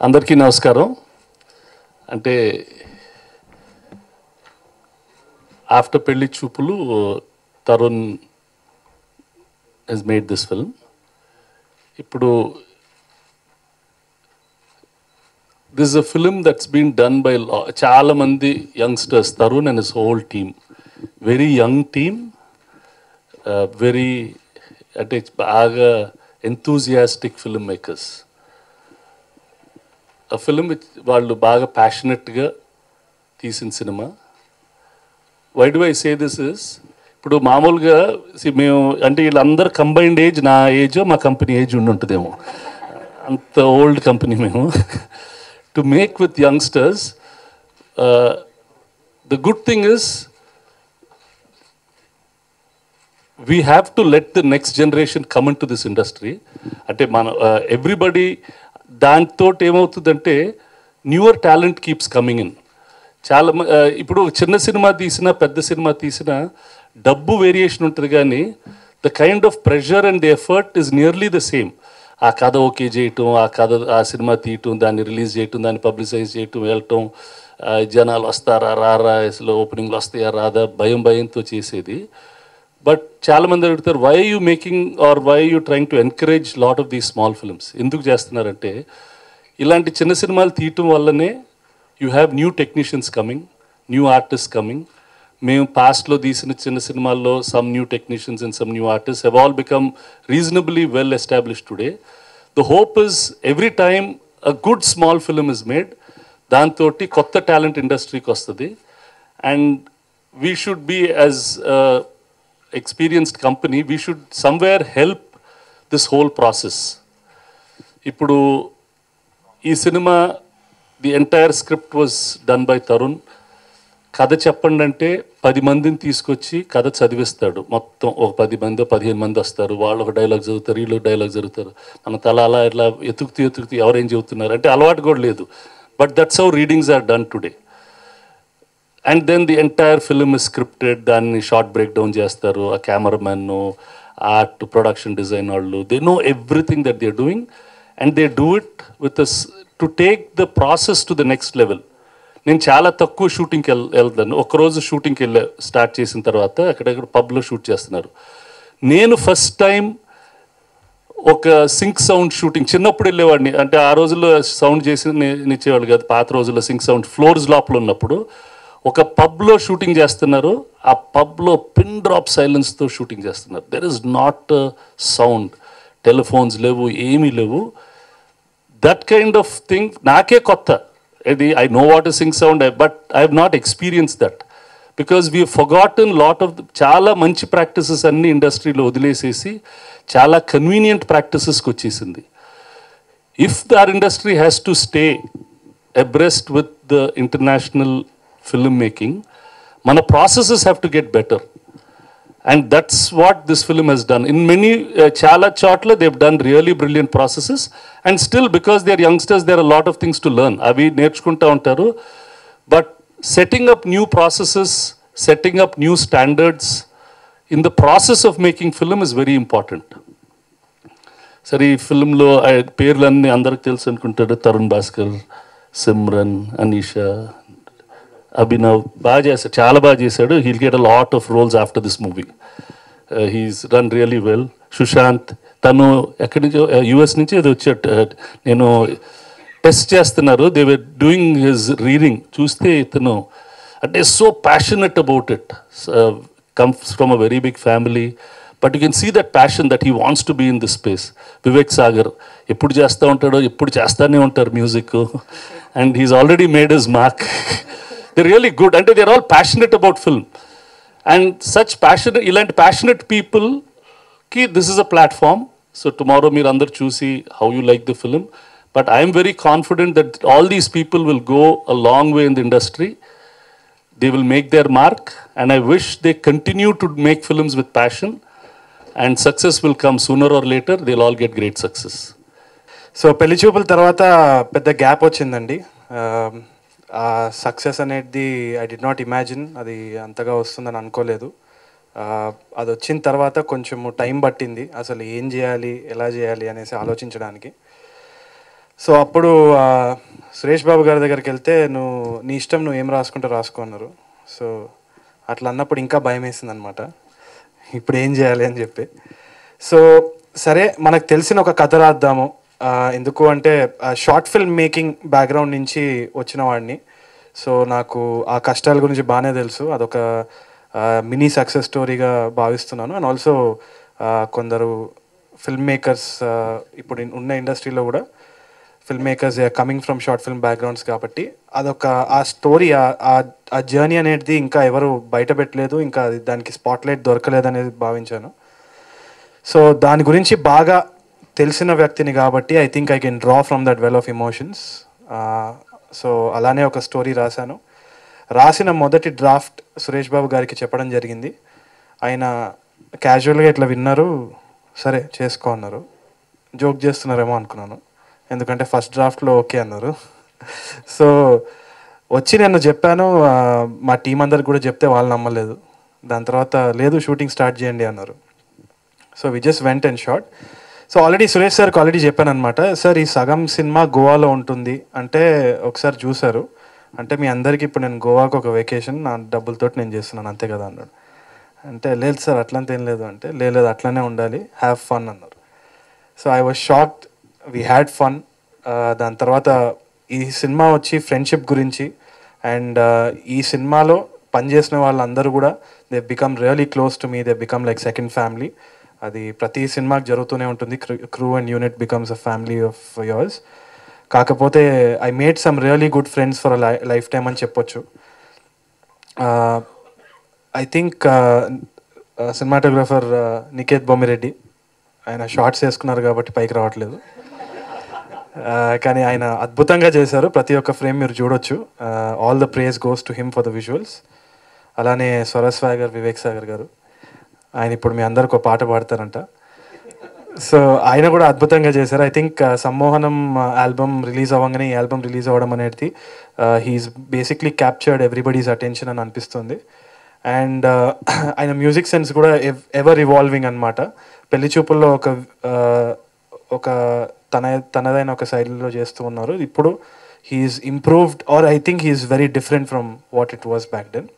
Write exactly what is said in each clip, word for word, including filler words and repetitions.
అందరికీ నమస్కారం. అంటే ఆఫ్టర్ పెళ్లి చూపులు Tarun has made this film. ఇప్పుడు this is a film that's been done by చాలా మంది youngsters, Tarun and his whole team, very young team, uh, very అంటే బాగా enthusiastic filmmakers. ఆ ఫిల్మ్ వాళ్ళు బాగా ప్యాషనెట్గా తీసిన సినిమా. Why do I say this is, ఇప్పుడు మామూలుగా మేము అంటే వీళ్ళందరూ కంబైన్డ్ ఏజ్ నా ఏజ్ మా కంపెనీ ఏజ్ ఉండి ఉంటుందేమో, అంత ఓల్డ్ కంపెనీ మేము. To make with youngsters, the good thing is we have to let the next generation come into this industry. అంటే మన ఎవ్రీబడి దాంతో ఏమవుతుందంటే newer talent keeps coming in. చాలా ఇప్పుడు చిన్న సినిమా తీసినా పెద్ద సినిమా తీసినా డబ్బు వేరియేషన్ ఉంటుంది, కానీ the kind of pressure and the effort is nearly the same. ఆ కథ ఓకే చేయటం, ఆ కథ ఆ సినిమా తీయటం, దాన్ని రిలీజ్ చేయటం, దాన్ని పబ్లిసైజ్ చేయటం, వెళ్ళటం, జనాలు వస్తారా రారా, అసలు ఓపెనింగ్లు వస్తాయా రాదా, భయం భయంతో చేసేది. బట్ చాలామంది అడుగుతారు, why you making or why you trying to encourage lot of these small films. ఎందుకు చేస్తున్నారంటే ఇలాంటి చిన్న సినిమాలు తీయటం వల్లనే you have new technicians coming, new artist coming. మేము పాస్ట్లో తీసిన చిన్న సినిమాల్లో some new technicians and some new artist have all become reasonably well established today. The hope is every time a good small film is made, దాంతో కొత్త talent ఇండస్ట్రీకి వస్తుంది. And we should be as experienced company, we should somewhere help this whole process. ఇప్పుడు ఈ సినిమా the entire script was done by Tarun. కథ చెప్పండి అంటే పది మందిని తీసుకొచ్చి కథ చదివిస్తాడు. మొత్తం ఒక పది మంది పదిహేను మంది వస్తారు, వాళ్ళు ఒక డైలాగ్ చదువుతారు, వీళ్ళు డైలాగ్ చదువుతారు. మన తల అలా ఇట్లా ఎతుకుతూ ఎతుకుతూ ఎవరేం చెబుతున్నారు అంటే అలవాటు కూడా లేదు. But that's how readings are done today. And then the entire film is scripted. దాన్ని షార్ట్ బ్రేక్ డౌన్ చేస్తారు, ఆ కెమెరామెన్, ఆర్ట్, ప్రొడక్షన్ డిజైన్ వాళ్ళు, they know everything that they are doing and they do it with to take the process to the next level. నేను చాలా తక్కువ షూటింగ్కి వెళ్ వెళ్తాను ఒకరోజు షూటింగ్కి వెళ్ళా స్టార్ట్ చేసిన తర్వాత అక్కడక్కడ పబ్లో షూట్ చేస్తున్నారు. నేను ఫస్ట్ టైం ఒక సింక్ సౌండ్ షూటింగ్ చిన్నప్పుడు వెళ్ళేవాడిని. అంటే ఆ రోజుల్లో సౌండ్ చేసి నిచ్చేవాళ్ళు కాదు, పాత రోజుల్లో సింక్ సౌండ్ ఫ్లోర్స్ లోపల ఉన్నప్పుడు ఒక పబ్లో షూటింగ్ చేస్తున్నారు. ఆ పబ్లో పిన్ డ్రాప్ సైలెన్స్తో షూటింగ్ చేస్తున్నారు. There is not sound, telephones లేవు, ఏమీ లేవు. దట్ కైండ్ ఆఫ్ థింగ్ నాకే కొత్త. ఇది I know what is sync sound, but I have not experience that because we forgotten lot of చాలా మంచి ప్రాక్టీసెస్ అన్ని ఇండస్ట్రీలో వదిలేసేసి చాలా కన్వీనియంట్ ప్రాక్టీసెస్కి వచ్చేసింది. If their industry has to stay abreast with the international film making, mana processes have to get better, and that's what this film has done. In many uh, chala chotla they've done really brilliant processes, and still because they are youngsters there are a lot of things to learn. Avi nerchukunta untaru, but setting up new processes, setting up new standards in the process of making film is very important. Sari film lo పేర్లన్నీ అందరికి తెలుసు అనుకుంటారు. తరుణ్ భాస్కర్, సిమ్రన్, అనీషా, అభినవ్ బాగా చేశాడు, చాలా బాగా చేశాడు. He'll get a lot of roles after this movie. He's run really well. Sushanth తను ఎక్కడి నుంచో యూఎస్ నుంచి అది వచ్చాడు. నేను టెస్ట్ చేస్తున్నారు, they were doing his reading. చూస్తే ఇతను అంటే so passionate about it, comes from a very big family, but you can see that passion that he wants to be in this space. Vivek Sagar ఎప్పుడు చేస్తూ ఉంటాడో, ఎప్పుడు చేస్తూనే ఉంటారు music, and he's already made his mark. They're really good, and they're all passionate about film. And such passionate, ilanti passionate people ki this is a platform. So tomorrow meer andar choose how you like the film. But I am very confident that all these people will go a long way in the industry. They will make their mark, and I wish they continue to make films with passion. And success will come sooner or later. They'll all get great success. So pelli choopulu tarvata pedda gap ochindandi. Success అనేది I did not imagine, అది అంతగా వస్తుందని అనుకోలేదు. అది వచ్చిన తర్వాత కొంచెం time పట్టింది అసలు ఏం చేయాలి, ఎలా చేయాలి అనేసి ఆలోచించడానికి. సో అప్పుడు సురేష్ బాబు గారి దగ్గరికి వెళ్తే నువ్వు నీ ఇష్టం నువ్వు ఏం రాసుకుంటూ రాసుకో అన్నారు. సో అట్లా అన్నప్పుడు ఇంకా భయం వేసింది అనమాట, ఇప్పుడు ఏం చేయాలి అని చెప్పి. సో సరే మనకు తెలిసిన ఒక కథ రాద్దాము, ఎందుకు అంటే షార్ట్ ఫిల్మ్ మేకింగ్ బ్యాక్గ్రౌండ్ నుంచి వచ్చిన వాడిని. సో నాకు ఆ కష్టాల గురించి బాగానే తెలుసు, అదొక మినీ సక్సెస్ స్టోరీగా భావిస్తున్నాను. అండ్ ఆల్సో కొందరు ఫిల్మ్ మేకర్స్ ఇప్పుడు ఉన్న ఇండస్ట్రీలో కూడా film makers coming from short film backgrounds కాబట్టి అదొక ఆ స్టోరీ ఆ జర్నీ అనేది ఇంకా ఎవరు బయట పెట్టలేదు, ఇంకా దానికి స్పాట్లైట్ దొరకలేదు అనేది భావించాను. సో దాని గురించి బాగా తెలిసిన వ్యక్తిని కాబట్టి I think I can draw from that well of emotions. So అలానే ఒక స్టోరీ రాశాను. రాసిన మొదటి డ్రాఫ్ట్ సురేష్ బాబు గారికి చెప్పడం జరిగింది. ఆయన క్యాజువల్గా ఇట్లా విన్నారు, సరే చేసుకో అన్నారు. జోక్ చేస్తున్నారేమో అనుకున్నాను, ఎందుకంటే ఫస్ట్ డ్రాఫ్ట్లో ఓకే అన్నారు. సో వచ్చి నేను చెప్పాను, మా టీం అందరికి కూడా చెప్తే వాళ్ళు నమ్మలేదు. దాని తర్వాత లేదు షూటింగ్ స్టార్ట్ చేయండి అన్నారు. So we just went and shot. So already Suresh సార్కి ఆల్రెడీ చెప్పాను అనమాట, సార్ ఈ సగం సినిమా గోవాలో ఉంటుంది అంటే ఒకసారి చూశారు, అంటే మీ అందరికీ ఇప్పుడు నేను గోవాకు ఒక వెకేషన్ నా డబ్బులతో నేను చేస్తున్నాను అంతే కదా అన్నాడు. అంటే లేదు సార్ అట్లంతా ఏం లేదు అంటే, లేదు అట్లనే ఉండాలి, హ్యావ్ ఫన్ అన్నారు. So I was shocked, we had fun. దాని తర్వాత ఈ సినిమా వచ్చి ఫ్రెండ్షిప్ గురించి, అండ్ ఈ సినిమాలో పనిచేసిన వాళ్ళందరూ కూడా they become really close to me, they become like second family. అది ప్రతి సినిమాకి జరుగుతూనే ఉంటుంది, crew and unit becomes a family of yours. కాకపోతే I made some really good friends for a lifetime అని చెప్పొచ్చు. I think cinematographer Niketh Bommireddy, ఆయన shorts వేసుకున్నారు కాబట్టి పైకి రావట్లేదు, కానీ ఆయన అద్భుతంగా చేశారు. ప్రతి ఒక్క ఫ్రేమ్ మీరు చూడొచ్చు. All the praise goes to him for the visuals. అలానే స్వరస్ సాగర్, వివేక్ సాగర్ గారు, ఆయన ఇప్పుడు మీ అందరికి ఒక పాట పాడతారంట. సో ఆయన కూడా అద్భుతంగా చేశారు. I think Sammohanam album release అవ్వగానే ఈ ఆల్బమ్ రిలీజ్ అవ్వడం అనేది he's basically captured everybody's attention అని అనిపిస్తుంది. అండ్ ఆయన మ్యూజిక్ సెన్స్ కూడా ఎవర్ ఇవాల్వింగ్ అనమాట. పెళ్లి చూపుల్లో ఒక ఒక తన తనదైన ఒక శైలిలో చేస్తూ ఉన్నారు. ఇప్పుడు he's improved, or I think he's very different from what it was back then.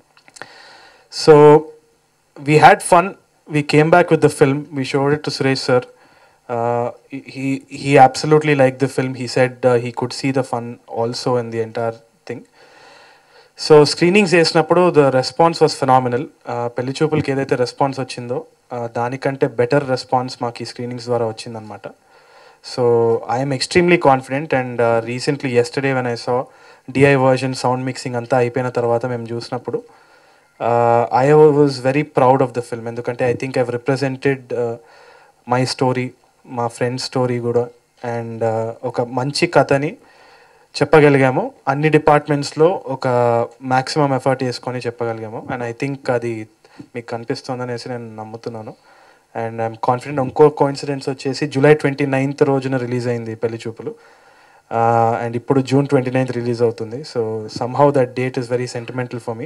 So we had fun. We came back with the film. We showed it to Suresh sir. Uh, he he absolutely liked the film. He said uh, he could see the fun also in the entire thing. So screenings చేసినప్పుడు the response was phenomenal. పెళ్లి చూపులకి ఏదైతే response వచ్చిందో దానికంటే better response మాకు ఈ screenings ద్వారా వచ్చిందనమాట. So I'm extremely confident. And recently yesterday when I saw DI version sound mixing అంతా అయిపోయిన తర్వాత మేము చూసినప్పుడు Uh, I was very proud of the film, ఎందుకంటే I think I've represented my story, మా ఫ్రెండ్ స్టోరీ కూడా, అండ్ ఒక మంచి కథని చెప్పగలిగాము. అన్ని డిపార్ట్మెంట్స్లో ఒక మ్యాక్సిమం ఎఫర్ట్ వేసుకొని చెప్పగలిగాము. అండ్ ఐ థింక్ అది మీకు కనిపిస్తుందనేసి నేను నమ్ముతున్నాను. And I'm confident. ఇంకో కోఇన్సిడెన్స్ వచ్చేసి జూలై ట్వంటీ నైన్త్ రోజున రిలీజ్ అయింది పెళ్లి చూపులు, అండ్ ఇప్పుడు జూన్ ట్వంటీ నైన్త్ రిలీజ్ అవుతుంది. So somehow that date is very sentimental for me.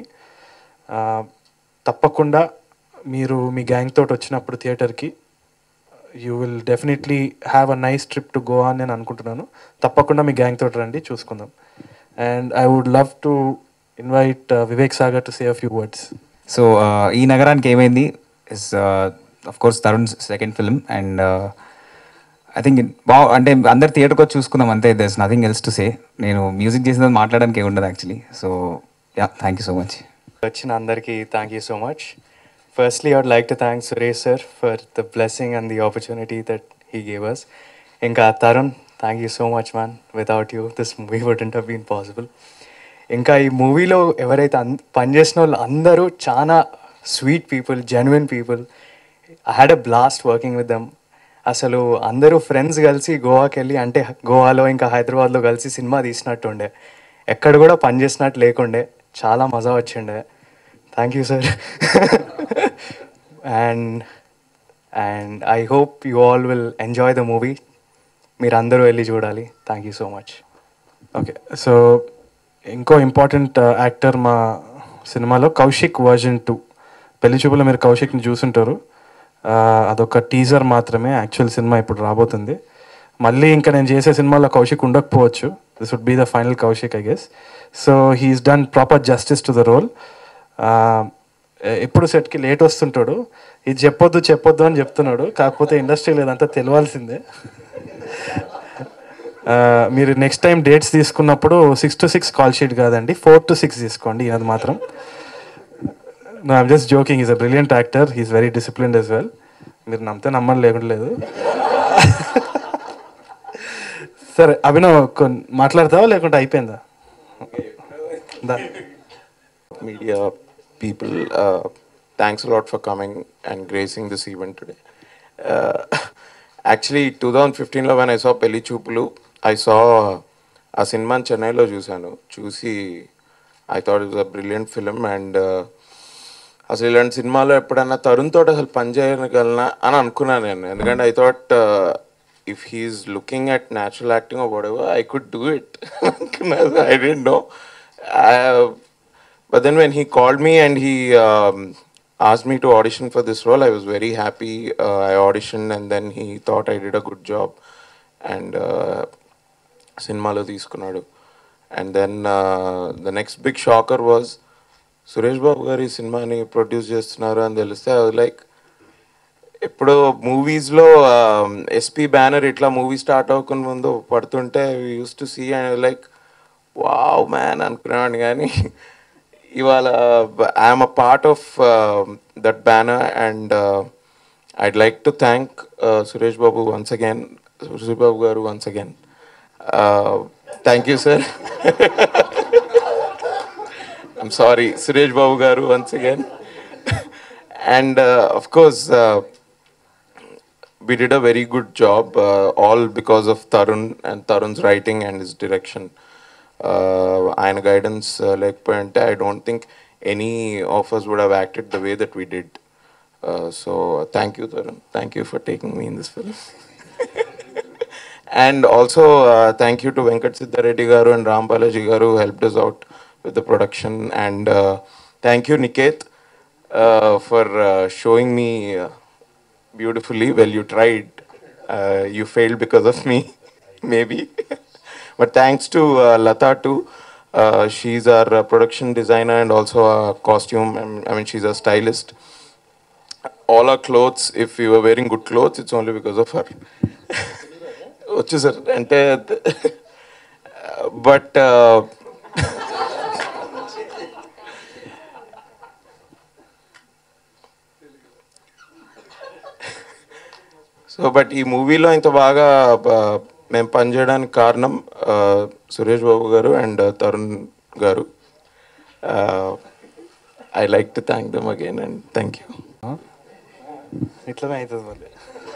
తప్పకుండా మీరు మీ గ్యాంగ్ తోటి వచ్చినప్పుడు థియేటర్కి you will definitely have a nice trip to Goa అని నేను అనుకుంటున్నాను. తప్పకుండా మీ గ్యాంగ్ తోటి రండి, చూసుకుందాం. And I would love to invite Vivek Sagar to say a few words. So ఈ నగరానికి ఏమైంది is of course Tarun second film, and I think బా అంటే అందరు థియేటర్కి వచ్చి చూసుకుందాం అంతే, there's nothing else to say. నేను మ్యూజిక్ చేసినది మాట్లాడడానికి ఏముండదు actually. So yeah, thank you so much. వచ్చిన అందరికీ thank you so much. Firstly I would like to thank Suresh sir for the blessing and the opportunity that he gave us. ఇంకా Tarun, thank you so much man. Without you this movie wouldn't have been possible. ఇంకా ఈ మూవీలో ఎవరైతే అన్ పనిచేసిన వాళ్ళు అందరూ చాలా sweet people, genuine people. I had a blast working with them. అసలు అందరూ ఫ్రెండ్స్ కలిసి గోవాకి వెళ్ళి, అంటే గోవాలో ఇంకా హైదరాబాద్లో కలిసి సినిమా తీసినట్టు ఉండే, ఎక్కడ కూడా పనిచేసినట్టు లేకుండే, చాలా మజా వచ్చిండే. Thank you sir. And and I hope you all will enjoy the movie. మీరు అందరూ వెళ్ళి చూడాలి. Thank you so much. Okay, so ఇంకో ఇంపార్టెంట్ యాక్టర్ మా సినిమాలో కౌశిక్ వర్జన్ టూ. పెళ్లి చూపులో మీరు కౌశిక్ని చూసుంటారు, అదొక టీజర్ మాత్రమే, యాక్చువల్ సినిమా ఇప్పుడు రాబోతుంది. మళ్ళీ ఇంకా నేను చేసే సినిమాలో కౌశిక్ ఉండకపోవచ్చు. This would be the final Kaushik I guess. So he's done proper justice to the role. ఎప్పుడు సెట్కి లేట్ వస్తుంటాడు, ఇది చెప్పొద్దు చెప్పొద్దు అని చెప్తున్నాడు, కాకపోతే ఇండస్ట్రీ లేదంతా తెలియాల్సిందే. మీరు నెక్స్ట్ టైం డేట్స్ తీసుకున్నప్పుడు six to six call sheet కాదండి, ఫోర్ టు సిక్స్ తీసుకోండి. అది మాత్రం no, I'm just joking. Is a brilliant actor, he's very disciplined as well. మీరు నమ్మితే నమ్మని లేకుండా లేదు. సరే అభినవ్, కొన్ని మాట్లాడతావా లేకుంటే అయిపోయిందా? Media people, uh, thanks a lot for coming and gracing this event today. Uh, actually, twenty fifteen lo when I saw Pelli Choopulu, I saw a cinema in Chennai lo chusanu. Chusi, I thought it was a brilliant film, and అసలు ఇలాంటి సినిమాలో ఎప్పుడైనా తరుణ్ తోటి అసలు పని చేయగలనా అని అనుకున్నాను నేను. ఎందుకంటే I thought if he's looking at natural acting or whatever, I could do it అనుకున్నాను. I don't know. But then when he called me and he um, asked me to audition for this role, I was very happy. Uh, I auditioned and then he thought I did a good job. And uh, సినిమాలో తీసుకున్నాడు. And then uh, the next big shocker was Suresh Babu గారు ఈ సినిమాని produce చేస్తున్నారు అని తెలిస్తే I was like, ఇప్పుడు మూవీస్లో ఎస్పీ బ్యానర్ ఇట్లా మూవీ స్టార్ట్ అవ్వకుండా ముందు పడుతుంటే used to see and like wow man అనుకున్నాను. కానీ ఇవాళ I'm a part of that banner and I'd like to thank Suresh Babu once again, Suresh Babu garu once again. Thank you sir. I'm sorry, Suresh Babu garu once again. And uh, of course, uh, we did a very good job, uh, all because of Tharun and Tharun's writing and his direction. ఆయన guidance, uh, like point, I don't think any of us would have acted the way that we did. Uh, so thank you, Tharun. Thank you for taking me in this film. And also uh, thank you to Venkat Siddhareddy garu and Ram Balaji garu who helped us out with the production, and uh, thank you Niket uh, for uh, showing me uh, beautifully. Well, you tried, uh, you failed because of me maybe. But thanks to uh, Lata too. Uh, she's our uh, production designer and also a costume, I mean she's a stylist. All our clothes, if we were wearing good clothes, it's only because of her. Which is ante but uh, so but ఈ మూవీలో ఇంత బాగా మేము పనిచేయడానికి కారణం సురేష్ బాబు గారు and Tarun garu. I like to thank them again and thank you. ఇట్లనే అవుతుంది మళ్ళీ.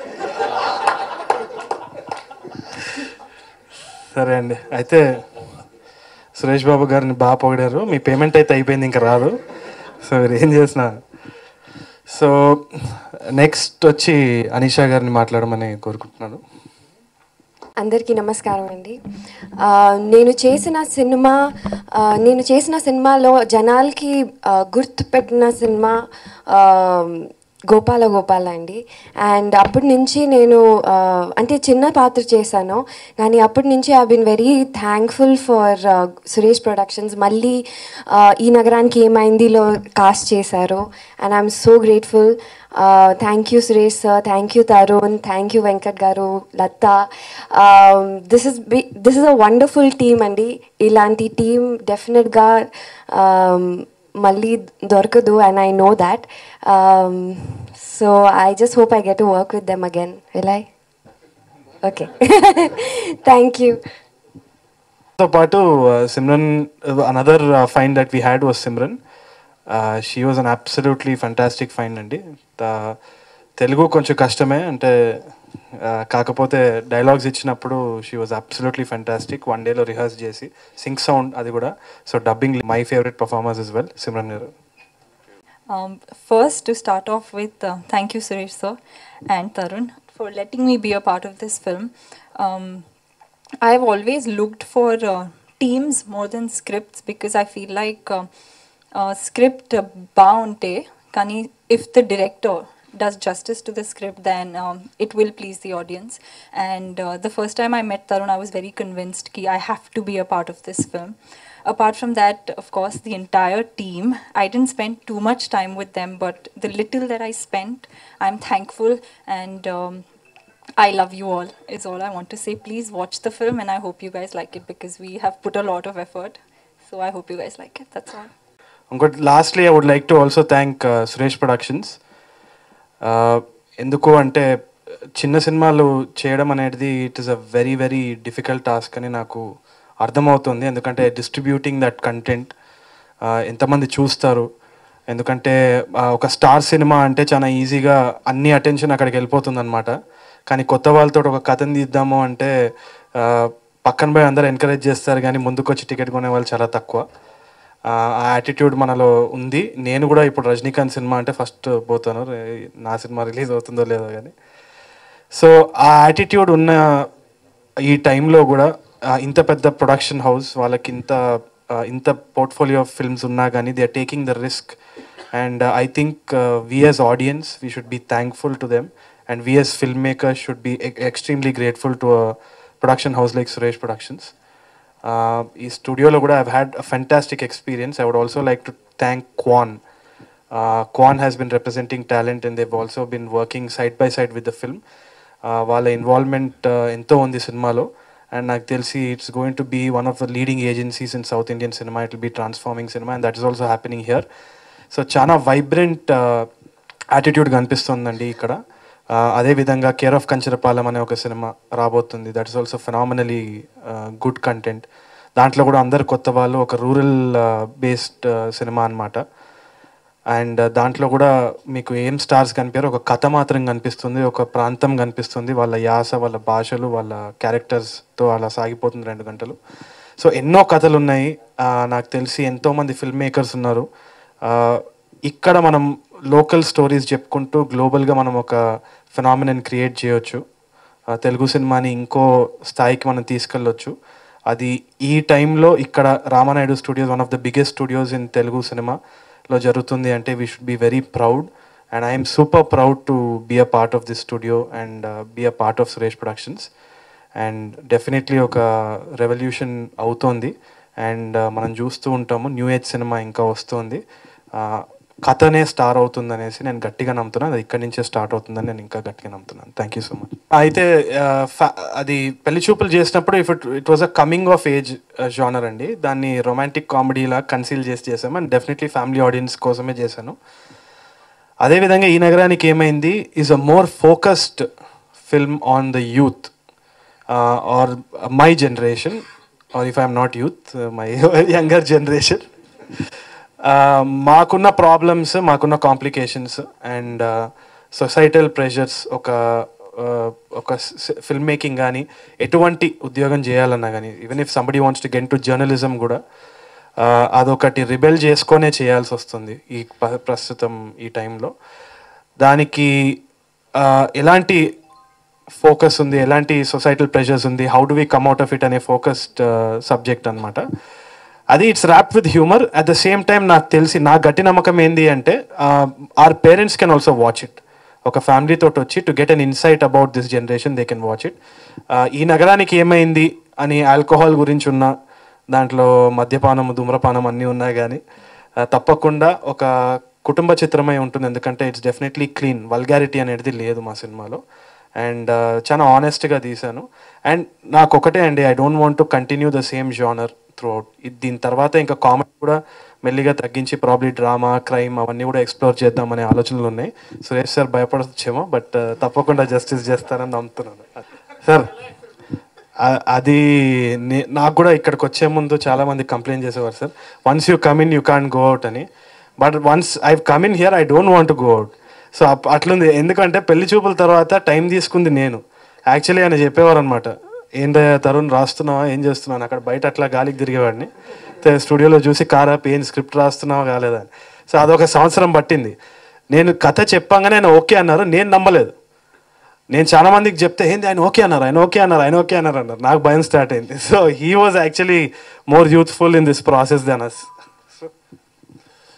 సరే అండి, అయితే సురేష్ బాబు గారిని బాగా పొగిడారు. మీ పేమెంట్ అయితే అయిపోయింది, ఇంకా రాదు. సో మీరు ఏం చేసిన. సో నెక్స్ట్ వచ్చి అనీషా గారిని మాట్లాడమని కోరుకుంటున్నాను. అందరికీ నమస్కారం అండి. నేను చేసిన సినిమా నేను చేసిన సినిమాలో జనాలకి గుర్తుపెట్టిన సినిమా గోపాల గోపాల అండి. అండ్ అప్పటి నుంచి నేను అంటే చిన్న పాత్ర చేశాను, కానీ అప్పటి నుంచి I been very thankful for Suresh Productions. మళ్ళీ ఈ నగరానికి ఏమైందిలో కాస్ట్ చేశారు and I'm so grateful. Thank you Suresh sir, thank you Tarun, thank you Venkat garu, Latha. This is B this is a wonderful team అండి. ఇలాంటి టీమ్ డెఫినెట్గా మళ్ళీ దొరకదు, and I know that. So I just hope I get to work with them again. Will I? Okay, thank you. తో పాటు Simran, another find that we had was Simran. She was an absolutely fantastic find అండి. తెలుగు కొంచెం కష్టమే అంటే, కాకపోతే dialogues ఇచ్చినప్పుడు she was absolutely fantastic. One డేలో rehearse చేసి సింక్ సౌండ్ అది కూడా. So dubbing my favourite performers is well. Simran garu. Um, first, to start off with, uh, thank you Suresh sir and Tharun for letting me be a part of this film. Um, I have always looked for uh, teams more than scripts, because I feel like uh, uh, script bound, kani if the director does justice to the script, then um, it will please the audience. And uh, the first time I met Tharun, I was very convinced that I have to be a part of this film. Apart from that, of course, the entire team, I didn't spend too much time with them, but the little that I spent, I'm thankful, and um, I love you all, is all I want to say. Please watch the film, and I hope you guys like it, because we have put a lot of effort. So I hope you guys like it. That's all. Good. Lastly, I would like to also thank uh, Suresh Productions. ఎందుకు అంటే చిన్న సినిమాలు చేయడం అనేది it is a very very difficult task అని నాకు అర్థమవుతుంది. ఎందుకంటే డిస్ట్రిబ్యూటింగ్ దట్ కంటెంట్, ఎంతమంది చూస్తారు, ఎందుకంటే ఒక స్టార్ సినిమా అంటే చాలా ఈజీగా అన్ని అటెన్షన్ అక్కడికి వెళ్ళిపోతుంది అనమాట. కానీ కొత్త వాళ్ళతో ఒక కథను తీద్దాము అంటే పక్కన పోయి అందరూ ఎంకరేజ్ చేస్తారు, కానీ ముందుకు వచ్చి టికెట్ కొనే వాళ్ళు చాలా తక్కువ. ఆ యాటిట్యూడ్ మనలో ఉంది. నేను కూడా ఇప్పుడు రజనీకాంత్ సినిమా అంటే ఫస్ట్ పోతాను, నా సినిమా రిలీజ్ అవుతుందో లేదో కానీ. సో ఆ యాటిట్యూడ్ ఉన్న ఈ టైంలో కూడా ఇంత పెద్ద ప్రొడక్షన్ హౌస్ వాళ్ళకి ఇంత ఇంత పోర్ట్ఫోలియో ఆఫ్ ఫిల్మ్స్ ఉన్నా కానీ they are taking the risk. And I think we as audience we should be thankful to them, and we as film makers should be extremely grateful to a production house like Suresh productions. ఈ స్టూడియోలో కూడా I've had a fantastic experience. I would also like to thank Kwan. Kwan has been representing talent and they've also been working side by side with the film. వాళ్ళ involvement ఎంతో ఉంది సినిమాలో, and నాకు తెలిసి it's going to be one of the leading agencies in south Indian cinema. It will be transforming cinema, and that is also happening here. So చాలా vibrant attitude కనిపిస్తుందండి ఇక్కడ. అదేవిధంగా కేర్ ఆఫ్ కంచరపాలెం అనే ఒక సినిమా రాబోతుంది. That is also phenomenally good content. దాంట్లో కూడా అందరు కొత్త వాళ్ళు, ఒక రూరల్ బేస్డ్ సినిమా అనమాట. అండ్ దాంట్లో కూడా మీకు ఏం స్టార్స్ కనిపించారు, ఒక కథ మాత్రం కనిపిస్తుంది, ఒక ప్రాంతం కనిపిస్తుంది, వాళ్ళ యాస, వాళ్ళ భాషలు, వాళ్ళ క్యారెక్టర్స్తో అలా సాగిపోతుంది రెండు గంటలు. సో ఎన్నో కథలు ఉన్నాయి. నాకు తెలిసి ఎంతోమంది ఫిల్మ్ మేకర్స్ ఉన్నారు. ఇక్కడ మనం లోకల్ స్టోరీస్ చెప్పుకుంటూ గ్లోబల్గా మనం ఒక ఫినామినన్ క్రియేట్ చేయొచ్చు. తెలుగు సినిమాని ఇంకో స్థాయికి మనం తీసుకెళ్ళొచ్చు. అది ఈ టైంలో ఇక్కడ Ramanaidu studios, one of the biggest studios in Telugu సినిమాలో జరుగుతుంది అంటే we should be very proud. And I'm super proud to be a part of this studio and be a part of Suresh productions. And definitely ఒక revolution అవుతోంది. And మనం చూస్తూ ఉంటాము new age cinema ఇంకా వస్తుంది. కథనే స్టార్ అవుతుంది అనేసి నేను గట్టిగా నమ్ముతున్నాను. అది ఇక్కడి నుంచే స్టార్ట్ అవుతుందని నేను ఇంకా గట్టిగా నమ్ముతున్నాను. Thank you so much. అయితే అది పెళ్లి చూపులు చేసినప్పుడు if it it was a coming of age genre అండి. దాన్ని రొమాంటిక్ కామెడీలా కన్సీల్ చేసి చేసాము, అండ్ డెఫినెట్లీ ఫ్యామిలీ ఆడియన్స్ కోసమే చేశాను. అదేవిధంగా ఈ నగరానికి ఏమైంది is a more focused film on the youth or my generation, or if I'm not youth, my younger generation. మాకున్న ప్రాబ్లమ్స్, మాకున్న కాంప్లికేషన్స్ అండ్ సొసైటల్ ప్రెషర్స్, ఒక ఒక ఫిల్మ్ మేకింగ్ కానీ ఎటువంటి ఉద్యోగం చేయాలన్నా కానీ, even if somebody wants to get to journalism కూడా అదొకటి రిబెల్ చేసుకొనే చేయాల్సి వస్తుంది ఈ ప్రస్తుతం ఈ టైంలో. దానికి ఎలాంటి ఫోకస్ ఉంది, ఎలాంటి సొసైటల్ ప్రెషర్స్ ఉంది, how do we come out of it అనే ఫోకస్డ్ సబ్జెక్ట్ అనమాట. అది it's wrap with humour. At the same time నాకు తెలిసి నా గట్టి నమ్మకం ఏంది అంటే our parents can also watch it. ఒక ఫ్యామిలీ తోటి వచ్చి to get an insight about this generation they can watch it. ఈ నగరానికి ఏమైంది అని ఆల్కహాల్ గురించి ఉన్న దాంట్లో మద్యపానం, ధూమ్రపానం అన్నీ ఉన్నాయి, కానీ తప్పకుండా ఒక కుటుంబ చిత్రమై ఉంటుంది. ఎందుకంటే ఇట్స్ డెఫినెట్లీ క్లీన్, వల్గారిటీ అనేది లేదు మా సినిమాలో. అండ్ చాలా ఆనెస్ట్గా తీశాను. అండ్ నాకు ఒకటే అండి, I don't want to continue the same genre throughout. దీని తర్వాత ఇంకా కామెడీ కూడా మెల్లిగా తగ్గించి ప్రాబ్లీ డ్రామా, క్రైమ్ అవన్నీ కూడా ఎక్స్ప్లోర్ చేద్దామనే ఆలోచనలు ఉన్నాయి. సురేష్ సార్ భయపడొచ్చేమో, బట్ తప్పకుండా జస్టిస్ చేస్తారని నమ్ముతున్నాను సార్. అది నాకు కూడా ఇక్కడికి వచ్చే ముందు చాలామంది కంప్లైంట్ చేసేవారు sir, once you come in you can't go out అని. But once I come in here I don't want to go out. So అట్లుంది. ఎందుకంటే పెళ్లి చూపుల తర్వాత టైం తీసుకుంది నేను. యాక్చువల్లీ ఆయన చెప్పేవారు అనమాట, ఏంటో తరుణ్ రాస్తున్నావా, ఏం చేస్తున్నావు, అక్కడ బయట అట్లా గాలికి తిరిగేవాడిని. స్టూడియోలో చూసి కారా పెయిన్ స్క్రిప్ట్ రాస్తున్నావా కాలేదా అని. సో అదొక సంవత్సరం పట్టింది. నేను కథ చెప్పంగానే ఆయన ఓకే అన్నారు, నేను నమ్మలేదు. నేను చాలా మందికి చెప్తే ఏంది ఆయన ఓకే అన్నారు, ఆయన ఓకే అన్నారు, ఆయన ఓకే అన్నారు అన్నారు. నాకు భయం స్టార్ట్ అయింది. So he was actually more youthful in this process then us.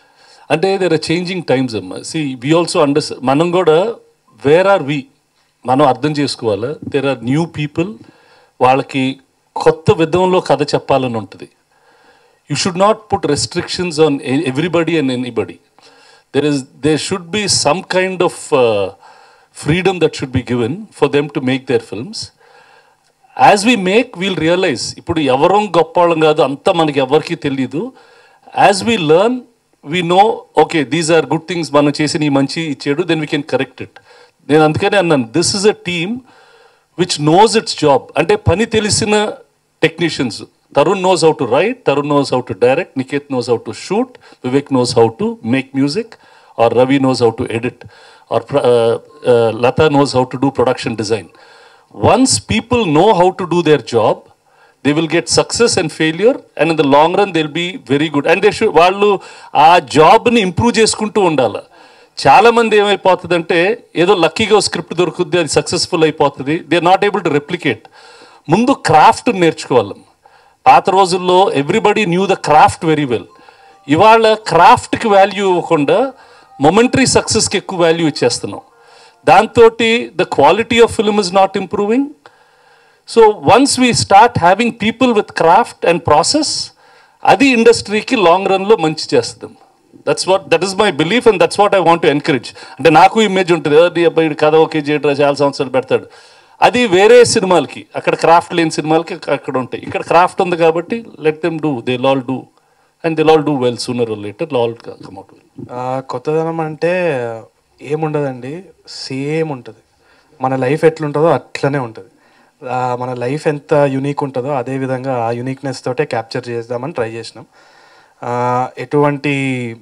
అంటే దేర్ ఆర్ చేంజింగ్ టైమ్స్ అమ్మా. సి వి ఆల్సో అండర్ మనం కూడా వేర్ ఆర్ వి మనం అర్థం చేసుకోవాలి. దేర్ ఆర్ న్యూ పీపుల్, వాళ్ళకి కొత్త విధంలో కథ చెప్పాలని ఉంటుంది. You should not put restrictions on everybody and anybody. There is there should be some kind of freedom that should be given for them to make their films. As we make we'll realise, ఇప్పుడు ఎవరం గొప్ప వాళ్ళం కాదు, అంతా మనకి ఎవరికి తెలియదు. As we learn we know okay these are good things, మనం చేసిన ఈ మంచి ఇచ్చాడు, then we can correct it. నేను అందుకనే అన్నాను this is a team which knows its job. అంటే పని తెలిసిన technicians. Tarun knows how to write, Tharun knows how to direct, Niket knows how to shoot, Vivek knows how to make music, or Ravi knows how to edit, or uh, uh, Lata knows how to do production design. Once people know how to do their job, they will get success and failure, and in the long run they'll be very good. And they should వాళ్ళు ఆ జాబ్ని improve చేసుకుంటూ ఉండాలి. చాలామంది ఏమైపోతుందంటే ఏదో లక్కీగా script దొరుకుతుంది, అది సక్సెస్ఫుల్ అయిపోతుంది, they are not able to replicate. ముందు క్రాఫ్ట్ నేర్చుకోవాలి. పాత రోజుల్లో everybody knew the craft very well. ఇవాళ క్రాఫ్ట్కి వాల్యూ ఇవ్వకుండా మొమెంటరీ సక్సెస్కి ఎక్కువ వాల్యూ ఇచ్చేస్తున్నాం. దాంతో the quality of film is not improving. So once we start having people with craft and process, అది ఇండస్ట్రీకి లాంగ్ రన్లో మంచి చేస్తుంది. That's what that is my belief and that's what I want to encourage. అంటే నాకు image ఉంటుంది, అది అబ్బాయి కథ ఓకే చేయడం చాలా సంవత్సరాలు పెడతాడు, అది వేరే సినిమాలకి. అక్కడ క్రాఫ్ట్ లేని సినిమాలకి అక్కడ ఉంటాయి. ఇక్కడ క్రాఫ్ట్ ఉంది కాబట్టి let them do, they all do and they all do well sooner or later, all come out well. కొత్తదనం అంటే ఏముండదండి, సేమ్ ఉంటుంది. మన లైఫ్ ఎట్లుంటుందో అట్లనే ఉంటుంది. మన లైఫ్ ఎంత యూనిక్ ఉంటుందో అదే విధంగా ఆ యూనిక్నెస్ తోటే క్యాప్చర్ చేద్దామని ట్రై చేసినాం. ఎటువంటి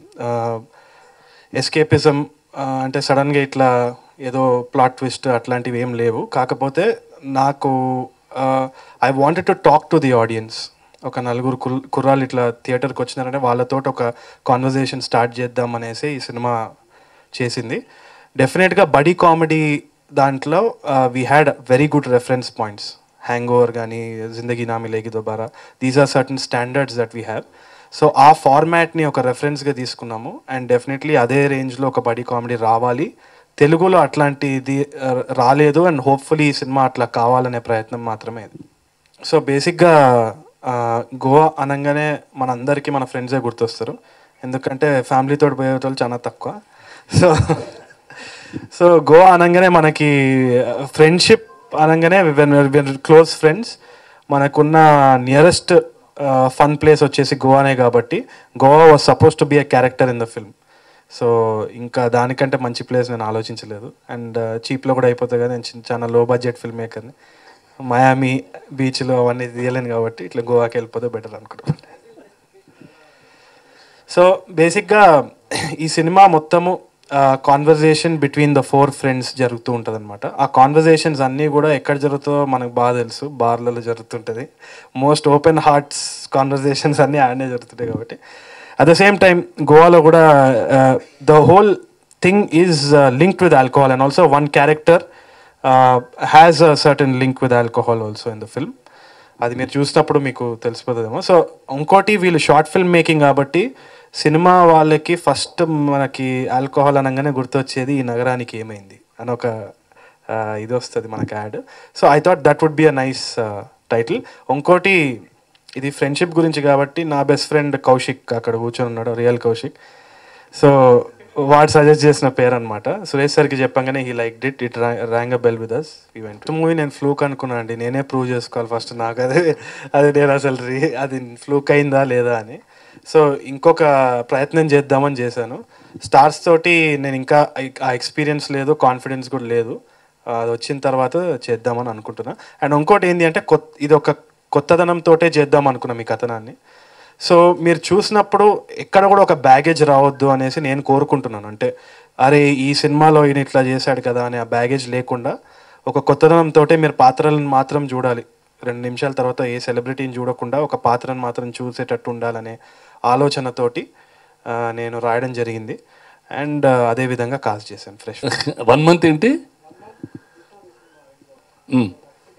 ఎస్కేపిజం అంటే సడన్గా ఇట్లా ఏదో ప్లాట్ ట్విస్ట్ అట్లాంటివి ఏం లేవు. కాకపోతే నాకు I wanted to talk to the audience. ఒక నలుగురు కుర్ కుర్రాళ్ళు ఇట్లా థియేటర్కి వచ్చినారంటే వాళ్ళతో ఒక కాన్వర్జేషన్ స్టార్ట్ చేద్దాం అనేసి ఈ సినిమా చేసింది. డెఫినెట్గా బడీ కామెడీ దాంట్లో we had very good reference points. Hangover కానీ, Zindagi Na Milegi Dobara, these are certain standards that we have. So ఆ ఫార్మాట్ని ఒక రెఫరెన్స్గా తీసుకున్నాము. అండ్ డెఫినెట్లీ అదే రేంజ్లో ఒక బడీ కామెడీ రావాలి. తెలుగులో అట్లాంటిది రాలేదు అండ్ హోప్ఫుల్లీ ఈ సినిమా అట్లా కావాలనే ప్రయత్నం మాత్రమే ఇది. సో బేసిక్గా గోవా అనగానే మనందరికీ మన ఫ్రెండ్సే గుర్తొస్తారు, ఎందుకంటే ఫ్యామిలీతో పోయే వాళ్ళు చాలా తక్కువ. సో సో గోవా అనగానే మనకి ఫ్రెండ్షిప్ అనగానే వెన్ వెన్ క్లోజ్ ఫ్రెండ్స్, మనకున్న నియరెస్ట్ ఫన్ ప్లేస్ వచ్చేసి గోవానే. కాబట్టి Goa was supposed to be a character in the film. So ఇంకా దానికంటే మంచి ప్లేస్ నేను ఆలోచించలేదు. అండ్ చీప్లో కూడా అయిపోతుంది కదా, నేను చాలా లో బడ్జెట్ ఫిల్మ్ మేకర్ని. మయామి బీచ్లో అవన్నీ తీయలేను కాబట్టి ఇట్లా గోవాకి వెళ్ళిపోతే బెటర్ అనుకుంటున్నాను. సో బేసిక్గా ఈ సినిమా మొత్తము conversation between the four friends జరుగుతూ ఉంటుంది అనమాట. ఆ కాన్వర్జేషన్స్ అన్నీ కూడా ఎక్కడ జరుగుతుందో మనకు బాగా తెలుసు, బార్లలో జరుగుతుంటుంది. మోస్ట్ ఓపెన్ హార్ట్స్ కాన్వర్జేషన్స్ అన్నీ ఆడనే జరుగుతుంటాయి. కాబట్టి అట్ ద సేమ్ టైమ్ గోవాలో కూడా the whole thing is linked with alcohol and also one character has a certain link with alcohol also in the film. అది మీరు చూసినప్పుడు మీకు తెలిసిపోతుందేమో. సో ఇంకోటి, వీళ్ళు షార్ట్ ఫిల్మ్ మేకింగ్ కాబట్టి సినిమా వాళ్ళకి ఫస్ట్ మనకి ఆల్కహాల్ అనగానే గుర్తొచ్చేది ఈ నగరానికి ఏమైంది అని ఒక ఇది వస్తుంది మనకి ad. So I thought that would be a nice title. ఇంకోటి, ఇది ఫ్రెండ్షిప్ గురించి కాబట్టి నా బెస్ట్ ఫ్రెండ్ కౌశిక్ అక్కడ కూర్చొని ఉన్నాడు, రియల్ కౌశిక్. సో వాడు సజెస్ట్ చేసిన పేరు అనమాట. సురేష్ సార్కి చెప్పంగానే he liked it it rang a bell with us. Event movie నేను ఫ్లూక్ అనుకున్నాను అండి, నేనే ప్రూవ్ చేసుకోవాలి ఫస్ట్ నాకు అదే అది నేను అసలు రీ అది ఫ్లూక్ అయిందా లేదా అని. సో ఇంకొక ప్రయత్నం చేద్దామని చేశాను. స్టార్స్ తోటి నేను ఇంకా ఆ ఎక్స్పీరియన్స్ లేదు, కాన్ఫిడెన్స్ కూడా లేదు. అది వచ్చిన తర్వాత చేద్దామని అనుకుంటున్నా. అండ్ ఇంకోటి ఏంటి అంటే కొత్త ఇది ఒక కొత్తదనంతో చేద్దాం అనుకున్నాం ఈ కథనాన్ని. సో మీరు చూసినప్పుడు ఎక్కడ కూడా ఒక బ్యాగేజ్ రావద్దు అనేసి నేను కోరుకుంటున్నాను. అంటే అరే ఈ సినిమాలో ఈయన ఇట్లా చేశాడు కదా అని ఆ బ్యాగేజ్ లేకుండా ఒక కొత్తదనంతో మీరు పాత్రలను మాత్రం చూడాలి. రెండు నిమిషాల తర్వాత ఏ సెలబ్రిటీని చూడకుండా ఒక పాత్రను మాత్రం చూసేటట్టు ఉండాలనే ఆలోచనతోటి నేను రాయడం జరిగింది. అండ్ అదేవిధంగా కాస్ట్ చేశాను ఫ్రెష్. వన్ మంత్ ఏంటి?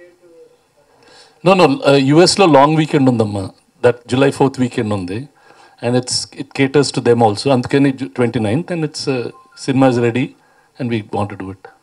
నో నో యుఎస్లో లాంగ్ వీకెండ్ ఉందమ్మా, దట్ జూలై ఫోర్త్ వీకెండ్ ఉంది. and it's it caters to them also. Andukani twenty-ninth, and it's uh, cinema is ready, and we want to do it.